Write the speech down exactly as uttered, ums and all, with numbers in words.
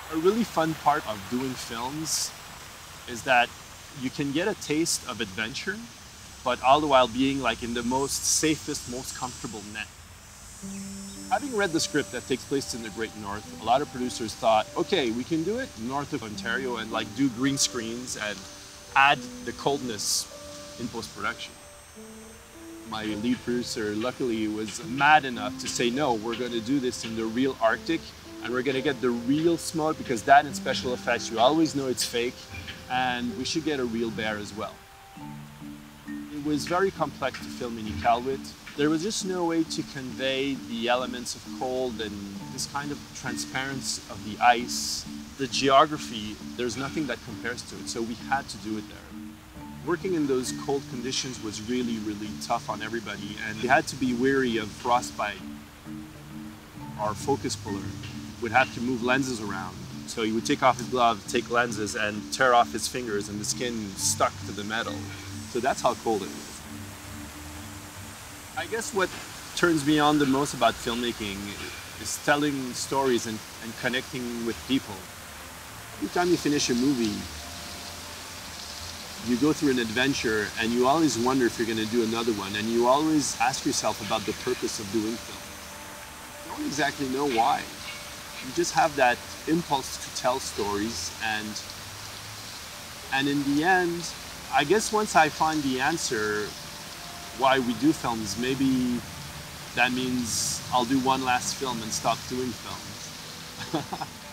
A really fun part of doing films is that you can get a taste of adventure, but all the while being like in the most safest, most comfortable net. Having read the script that takes place in the Great North, a lot of producers thought, okay, we can do it north of Ontario and like do green screens and add the coldness in post-production. My lead producer, luckily, was mad enough to say, no, we're going to do this in the real Arctic, and we're going to get the real smoke, because that in special effects, you always know it's fake, and we should get a real bear as well. It was very complex to film in Iqaluit. There was just no way to convey the elements of cold and this kind of transparency of the ice. The geography, there's nothing that compares to it, so we had to do it there. Working in those cold conditions was really, really tough on everybody, and we had to be wary of frostbite. Our focus puller would have to move lenses around. So he would take off his glove, take lenses, and tear off his fingers, and the skin stuck to the metal. So that's how cold it was. I guess what turns me on the most about filmmaking is telling stories and, and connecting with people. Every time you finish a movie, you go through an adventure and you always wonder if you're going to do another one, and you always ask yourself about the purpose of doing film. You don't exactly know why. You just have that impulse to tell stories, and and in the end, I guess once I find the answer why we do films, maybe that means I'll do one last film and stop doing films.